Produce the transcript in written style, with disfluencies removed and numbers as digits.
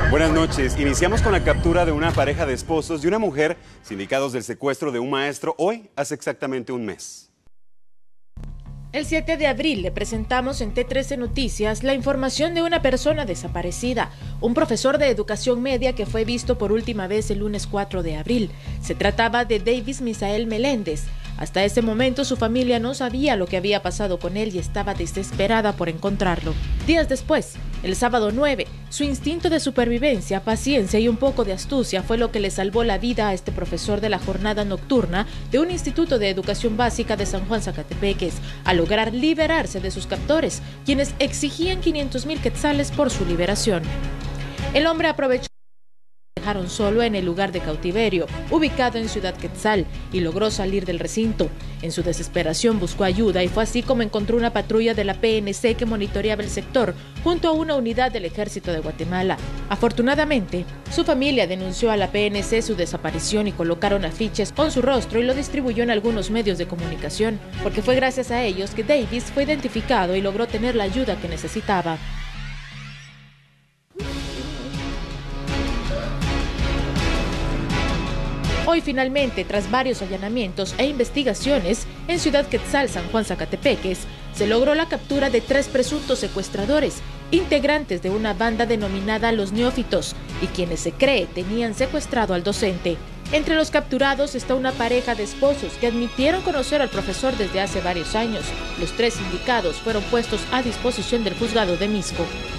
Buenas noches. Iniciamos con la captura de una pareja de esposos y una mujer sindicados del secuestro de un maestro hoy hace exactamente un mes. El 7 de abril le presentamos en T13 Noticias la información de una persona desaparecida, un profesor de educación media que fue visto por última vez el lunes 4 de abril. Se trataba de Davis Misael Meléndez. Hasta ese momento su familia no sabía lo que había pasado con él y estaba desesperada por encontrarlo. Días después, el sábado 9, su instinto de supervivencia, paciencia y un poco de astucia fue lo que le salvó la vida a este profesor de la jornada nocturna de un instituto de educación básica de San Juan Zacatepeques, al lograr liberarse de sus captores, quienes exigían 500,000 quetzales por su liberación. El hombre aprovechó que lo dejaron solo en el lugar de cautiverio, ubicado en Ciudad Quetzal, y logró salir del recinto. En su desesperación buscó ayuda y fue así como encontró una patrulla de la PNC que monitoreaba el sector, junto a una unidad del Ejército de Guatemala. Afortunadamente, su familia denunció a la PNC su desaparición y colocaron afiches con su rostro y lo distribuyó en algunos medios de comunicación, porque fue gracias a ellos que Davis fue identificado y logró tener la ayuda que necesitaba. Hoy finalmente, tras varios allanamientos e investigaciones en Ciudad Quetzal, San Juan Zacatepeques, se logró la captura de 3 presuntos secuestradores, integrantes de una banda denominada Los Neófitos, y quienes se cree tenían secuestrado al docente. Entre los capturados está una pareja de esposos que admitieron conocer al profesor desde hace varios años. Los 3 indicados fueron puestos a disposición del juzgado de Misco.